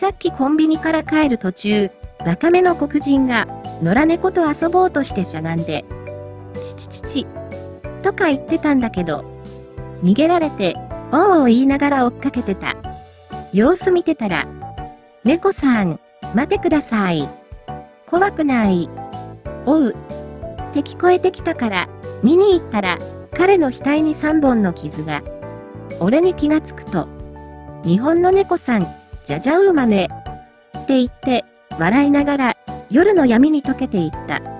っきコンビニから帰る途中、若めの黒人が、野良猫と遊ぼうとしてしゃがんで、チチチチ、とか言ってたんだけど、逃げられて、おうおう言いながら追っかけてた。様子見てたら、猫さん、待てください。怖くない。おう。って聞こえてきたから、見に行ったら、彼の額に3本の傷が。俺に気がつくと、日本の猫さん、じゃじゃうまね。って言って、笑いながら、夜の闇に溶けていった。